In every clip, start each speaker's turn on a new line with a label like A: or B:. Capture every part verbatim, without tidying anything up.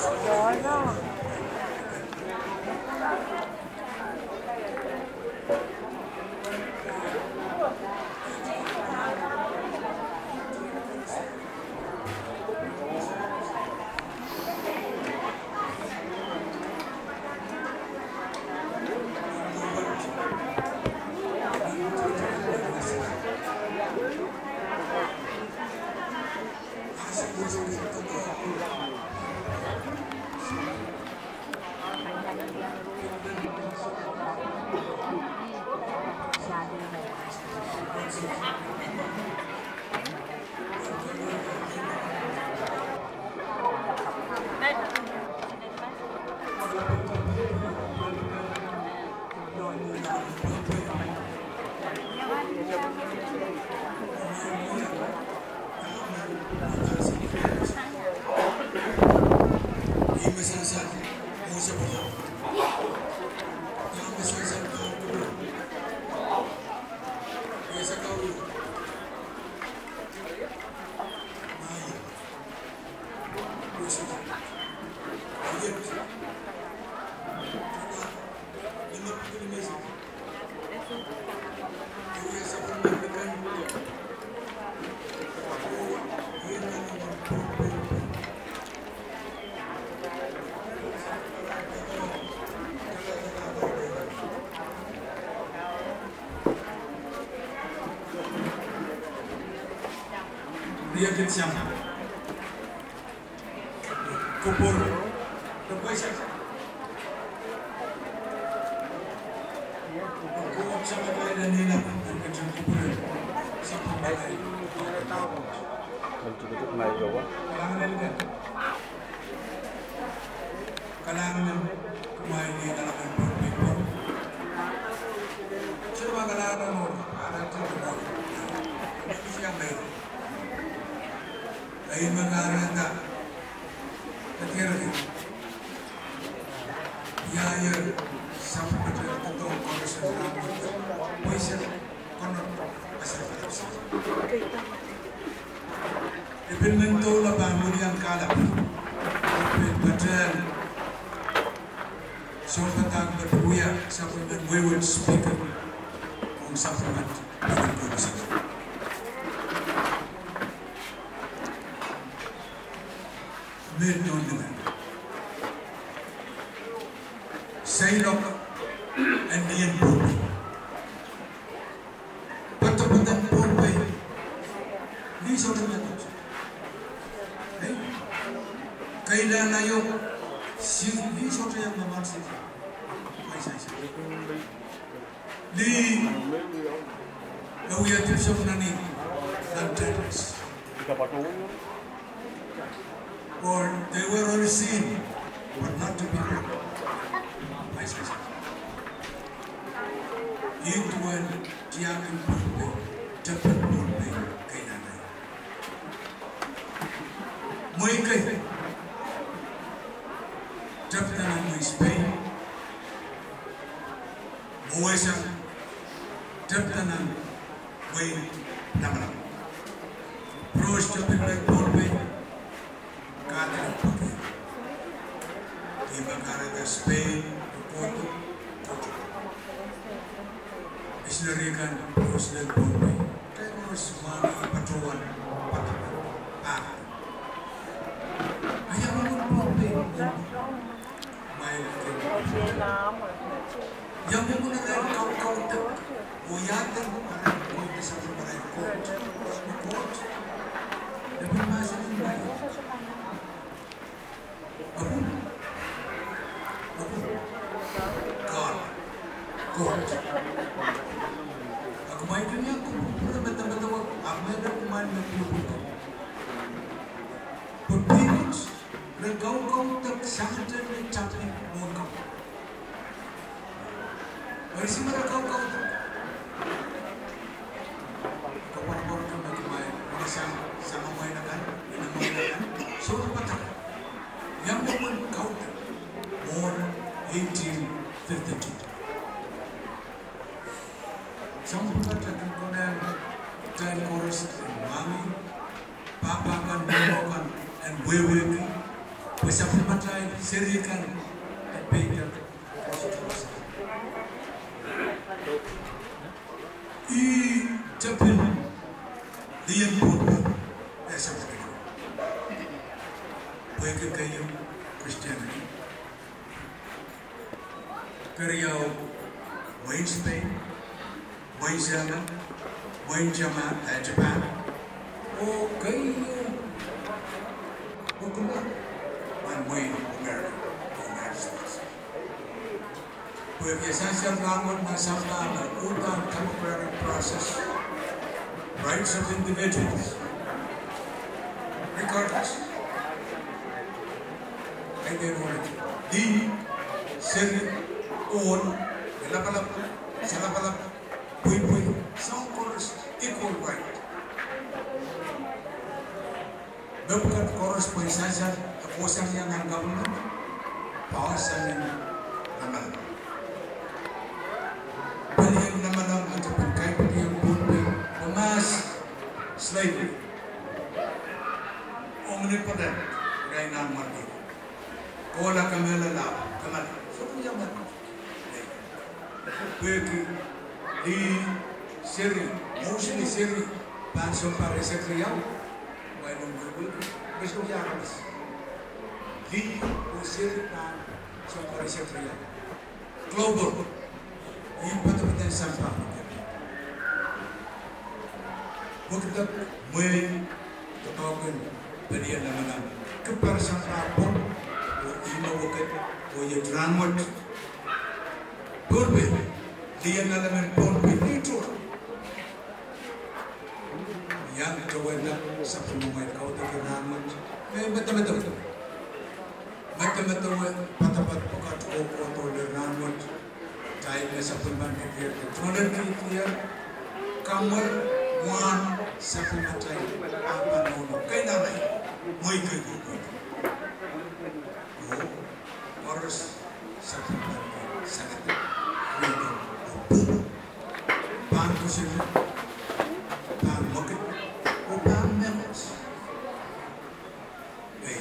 A: Dia kencang, kubur, terbaik. Kubur sama kaya dan nila dan kencang kubur. Sampai kaya.
B: Betul-betul naik ke bawah.
A: Kalangan kan? Kalangan kemain di dalam kubur. Coba kalangan orang ada kubur. Ini siapa itu? Ayin mengarahkan terkira ya sampai pada tentu kondisi rambut poison konon asal terus. Ibn mentul bangun yang kalah. Ibn badan sobatang berbuya sampai dengan wayward speaker on supplement dengan kondisi. Menol dengan Sailok and Lien Pohnpei. Patapatan Pohnpei. Ni saudara tu. Eh? Kailan na yung si ni saudara yang memaksa. Mai sai sai. Li Lawiyatif Sofnani dan Terus. Or they were only seen, but not to be heard. Itu yang diakan Pohnpei, dapat Pohnpei kailangan. Mereka dapat nama Spain, Malaysia, dapat nama Wayne nama. Pros dapat Pohnpei. Kata pergi di negara Spain, Porto, Israelikan Presiden Pohnpei terus mari patroan patakan ah ayah orang Pohnpei main yang menggunakan kau-kau tak uyatan orang Pohnpei sampai pada kot kot lebih masuk baik. Abu, Abu, God, God. Aku main dunia aku pernah betul-betul aku main aku main betul-betul. Berpikir, regau-gau tak sangat tercapai mungkap. Berisi mereka kau tu. Kau orang-orang tu nak main, orang sama sama main akan, ini main akan, suruh patah. Yang membuat kau more eighteen fifty-two. Some people akan konen dan chorus mami, papa kan, mama kan, and wewe Bersama-sama serikan pegang I Japan Lien Pohnpei eh seperti itu. Bagi kayu Kristiani, Keriau, Wayne Spain, Wayne Zealand, Wayne Japan, eh, Japan. Oh kayu, bukan and Wayne America, the United States. Bagi saya bangun masalah melakukan democratic process, rights of individuals, regardless. Di seri on elap-elap salap-elap pui-pui some chorus equal right. Bukan chorus pui saja kekuasaan yang government kawasan yang nama. Balian nama-nama untuk berkait dengan Pohnpei emas slavery omnipotent kainan mati. Ola kamela la kamala so punya mati bagi di seri mostly seri panso para sekretariat vai no grupo besok ya habis di seri pan so para sekretariat global ini betul-betul sampah waktu mulai ketahuan berian nama-nama kepersamaan pun Ino bukan koye drama Pohnpei Lien Alem Pohnpei itu yang coba sampai membuat kau tak drama eh betul-betul betul-betul patah-patah pokat koko atau drama cairnya sampai banyak dia tulen dia kamar wan sampai macam apa nono kayak nama moi kayak harus sangat sangat bantu sih ban mungkin ban menos eh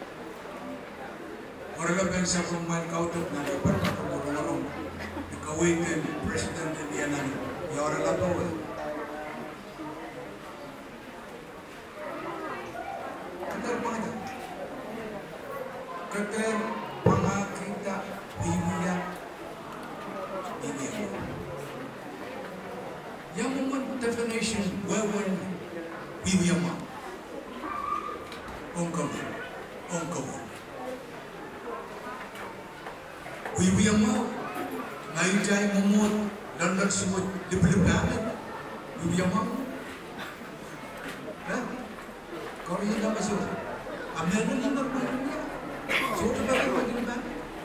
A: orang yang sampai main kau tu nak dapat orang dikawin presiden Lien Alem ya orang lapor kita mana kita kita Biblia ini yang membuat definition wewen Biblia mah ongkau ongkau Biblia mah naik jai membuat dan semua dibeli-beli Biblia mah kan kalau ini dah masuk Amerika ni berapa sudah berapa ni kan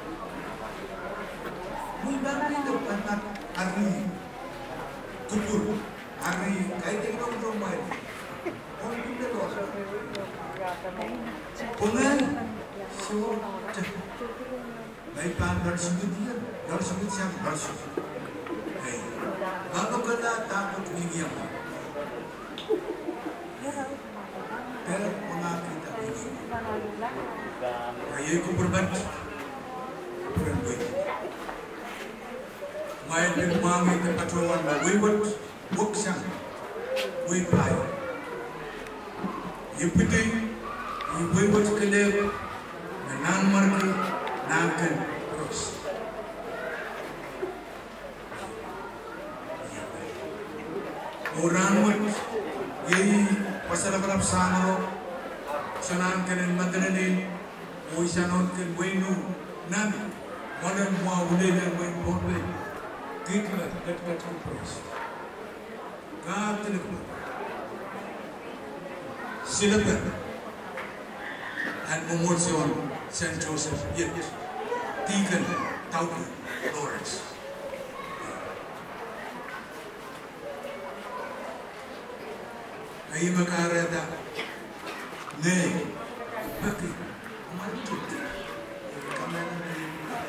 A: Mungkin itu tempat hari kubur, hari kayak tengok rumah ini. Orang itu loh. Pengen sudah. Baik pan dari sudut dia, dari sudut siapa dari sudut. Hei, kalau kita takut ini apa? Kalau pengen kita ini, kayak kubur banget, kubur banget. Main di mangi ke patroan wiwat buksang wipai yipiti wiwat kelep nan marki naken terus orang mat yei pasal berap sanaro sanan kenen madenen oisanon ken wenu nan modern mau udah wen Pohnpei Kita dekat terus. Kau telefon. Silakan. And Memorial Saint Joseph yet. Deacon Tauke Lawrence. Ayah makarada. Ne. Bagi. Mari. Kamera ni.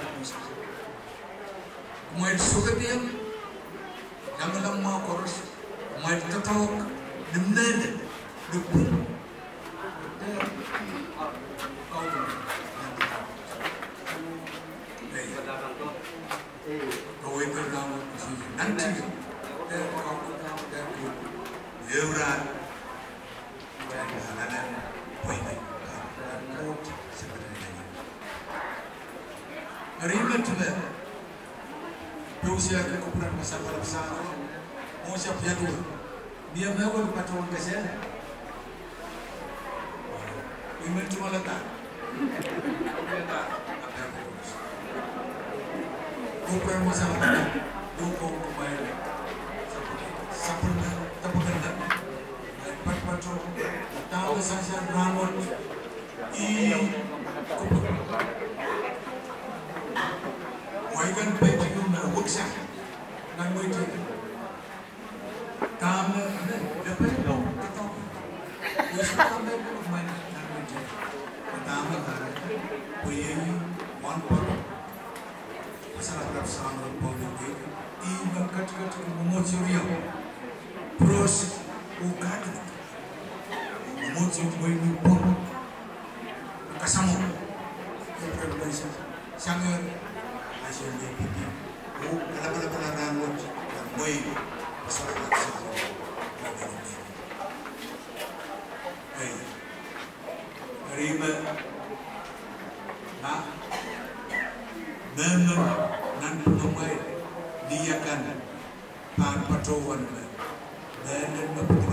A: Main suka dia, yang dalam mau korus, main tetap dimana, dukung, kau nanti dan kawan-kawan dan euran dan halalan poinnya dan kod sebenarnya. Rimet le, berusia kekurangan masalah besar, mau siapa yang dulu, dia melakukan patron kesel. Rimet cuma letak, letak apa yang bagus. Kekurangan masalah besar, dukung pemain, sempurna, terpegang, pat patron, tahu saja ramon, i Waikan pencuri na wuksa nang wajib. Kamu dapat dong atau justru kamu main nang wajib. Kamu harus punya one part. Masalah bersama politik. Ibu kat-kat memucuriau. Terus ukat. Memucuri boleh pun. Kasamu. Terus sangat hasil D P P. Oh, kalau-kalau ramot yang baik masalah bersama. Hey, terima, nah, memang nan Pohnpei dia kan pan patrowan dan dan betul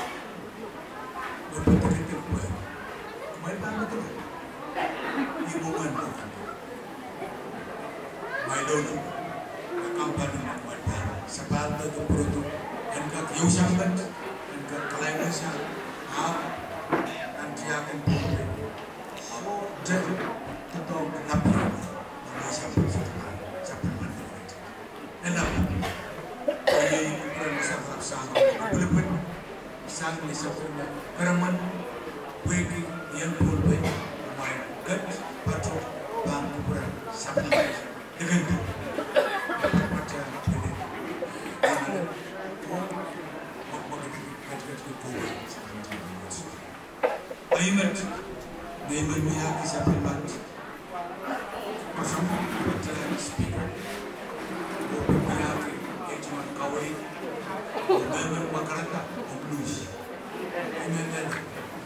A: betul betul itu buat, kemarin pan betul, ibu mana? Maidon, kampanye buat sebab itu produk dan kegiusan dan kekelainan ah nanti akan berubah. Jadi tentu kenapa ini sampai sampai mana? Kenapa? Ini bukan masalah sang, boleh pun sang ni sebenarnya keraman bagi yang Pohnpei main gat patro bang kurang sampai dengan itu macam ini Aimat Aimat niya kisah primat bersama dengan speaker niya ejuan kawai dengan makarata blues Aimat dan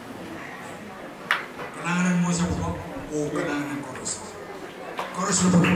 A: kenangan mo sa buko o kenangan chorus chorus